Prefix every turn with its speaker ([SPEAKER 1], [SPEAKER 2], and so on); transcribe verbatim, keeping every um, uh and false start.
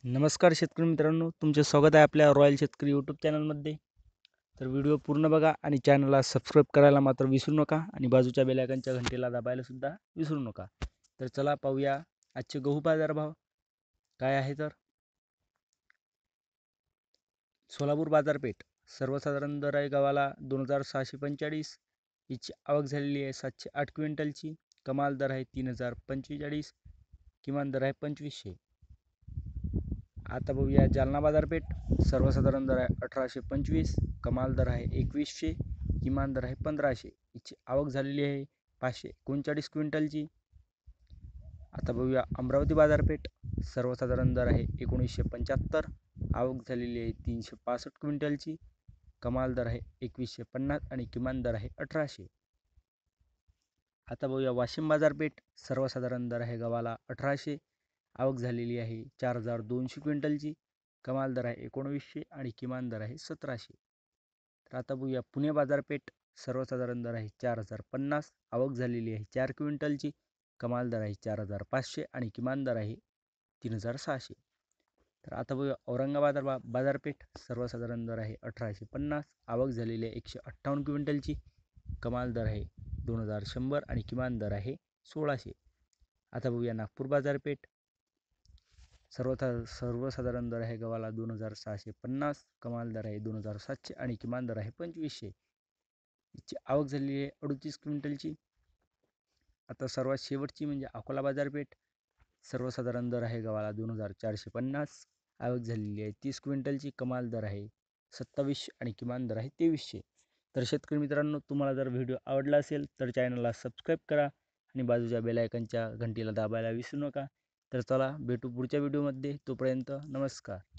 [SPEAKER 1] नमस्कार शेतकरी मित्रांनो, तुमचे स्वागत आहे आपल्या रॉयल शेतकरी यूट्यूब चॅनलमध्ये. तर व्हिडिओ पूर्ण बघा आणि चॅनलला सबस्क्राईब करायला मात्र विसरू नका आणि बाजूच्या बेल आयकॉनच्या घंटीला दाबायला सुद्धा विसरू नका. तर चला पाहूया आजचे गहू बाजारभाव काय आहे. तर सोलापूर बाजारपेठ सर्वसाधारण दर आहे गव्हाला दोन हजार सहाशे पंचेचाळीस. हिची आवक झालेली आहे सातशे आठ क्विंटलची. कमाल दर आहे तीन हजार पंचेचाळीस, किमान दर आहे पंचवीसशे. आता बघूया जालना बाजारपेठ सर्वसाधारण दर आहे अठराशे पंचवीस, कमाल दर आहे एकवीसशे, किमान दर आहे पंधराशे. हिची आवक झालेली आहे पाचशे एकोणचाळीस क्विंटलची. आता बघूया अमरावती बाजारपेठ सर्वसाधारण दर आहे एकोणीसशे पंच्याहत्तर, आवक झालेली आहे तीनशे पासष्ट क्विंटलची. कमाल दर आहे एकवीसशे पन्नास आणि किमान दर आहे अठराशे. आता बघूया वाशिम बाजारपेठ सर्वसाधारण दर आहे गव्हाला अठराशे, आवक झालेली आहे चार हजार दोनशे क्विंटलची. कमाल दर आहे एकोणवीसशे आणि किमान दर आहे सतराशे. तर आता बघूया पुणे बाजारपेठ सर्वसाधारण दर आहे चार हजार पन्नास, आवक झालेली आहे चार क्विंटलची. कमाल दर आहे चार हजार पाचशे आणि किमान दर आहे तीन हजार सहाशे. तर आता बघूया औरंगाबाद बा बाजारपेठ सर्वसाधारण दर आहे अठराशे पन्नास, आवक झालेली आहे एकशे अठ्ठावन्न क्विंटलची. कमाल दर आहे दोन हजार शंभर आणि किमान दर आहे सोळाशे. आता बघूया नागपूर बाजारपेठ सर्वथा सर्वसाधारण दर आहे गव्हाला दोन हजार सहाशे पन्नास, कमाल दर आहे दोन हजार सातशे आणि किमान दर आहे पंचवीसशे. हिची आवक झालेली आहे अडतीस क्विंटलची. आता सर्वात शेवटची म्हणजे अकोला बाजारपेठ सर्वसाधारण दर आहे गव्हाला दोन हजार चारशे पन्नास, आवक झालेली आहे तीस क्विंटलची. कमाल दर आहे सत्तावीसशे आणि किमान दर आहे तेवीसशे. तर शेतकरी मित्रांनो, तुम्हाला जर व्हिडिओ आवडला असेल तर चॅनलला सबस्क्राईब करा आणि बाजूच्या बेल आयकॉनच्या घंटीला दाबायला विसरू नका. तर चला भेटू पुढच्या व्हिडिओमध्ये. तोपर्यंत नमस्कार.